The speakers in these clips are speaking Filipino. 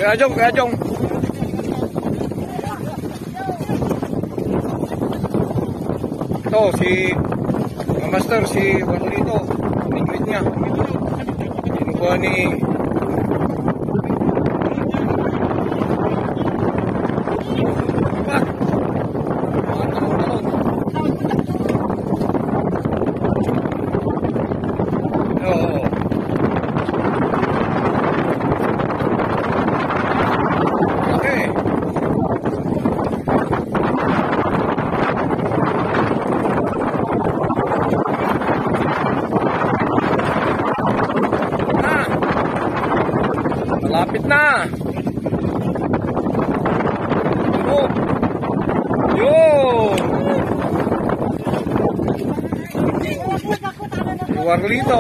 Kaya Jong. Ito, si Master, si Juanito. Ningwit niya. Kinukuha ni... Malapit na. Oh. Yun. Warlito.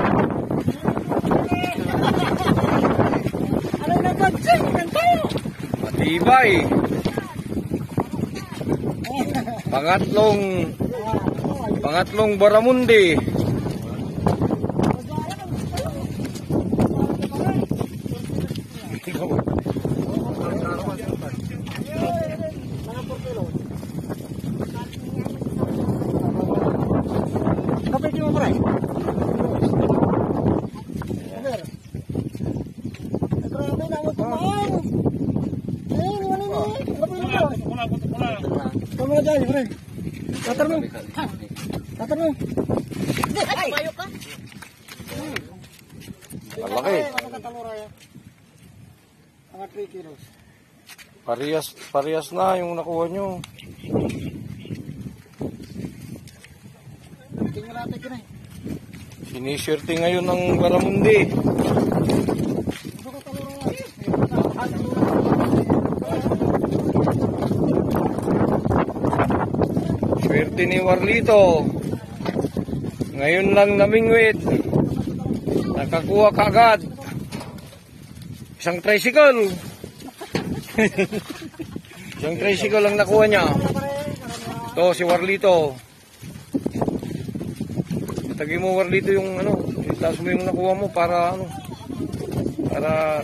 Matibay. Pangatlong Baramundi. Malaki. Parehas na yung nakuha nyo. Siniswerte ngayon ng Baramundi. Swerte ni Warlito. Ngayon lang namingwit. Nakakuha kagad. Isang tricycle. Isang tricycle lang nakuha niya. Ito si Warlito. Tagi mo Warlito yung ano, itaas mo yung nakuha mo para ano. Para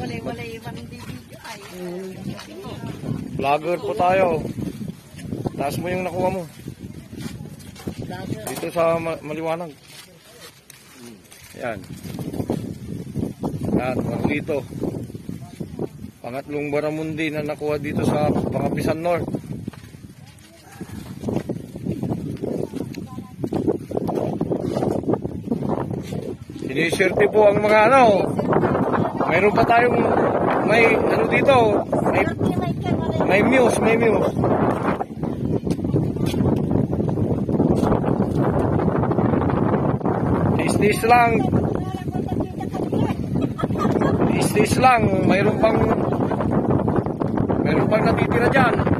vlogger po tayo. Taas mo yung nakuha mo. Dito sa maliwanag. Yan. Yan, Warlito. Pangatlong Baramundi na nakuha dito sa Pangapisan North. Siniswerte po ang mga ano. Mayroon pa tayong may ano dito. May muse. Is lang, mayroon pang natitira dyan.